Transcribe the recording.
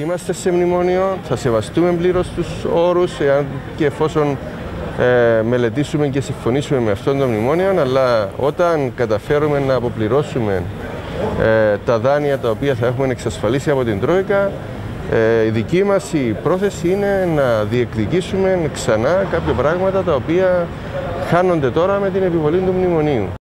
Είμαστε σε μνημόνιο, θα σεβαστούμε πλήρως τους όρους εάν και εφόσον μελετήσουμε και συμφωνήσουμε με αυτό το μνημόνιο, αλλά όταν καταφέρουμε να αποπληρώσουμε τα δάνεια τα οποία θα έχουμε εξασφαλίσει από την Τρόικα, η δική μας η πρόθεση είναι να διεκδικήσουμε ξανά κάποια πράγματα τα οποία χάνονται τώρα με την επιβολή του μνημονίου.